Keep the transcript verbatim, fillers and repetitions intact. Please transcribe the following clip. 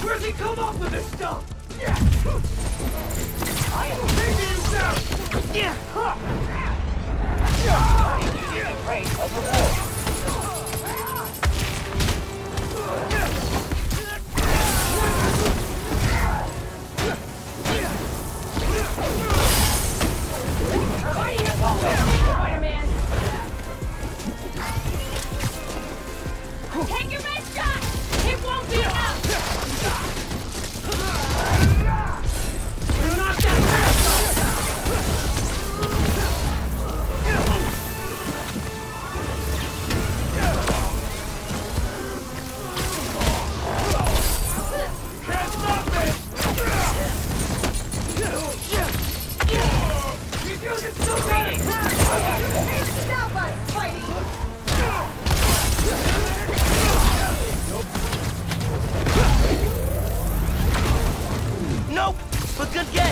Where's he come up with this stuff? Yeah. I am taking him down. Yeah. Using range as a reward. Spider-Man! Take your best shot! It won't be enough! Knock that mask off! Can't stop me! You do this so big! Stop us, Spidey! Nope, but good guess.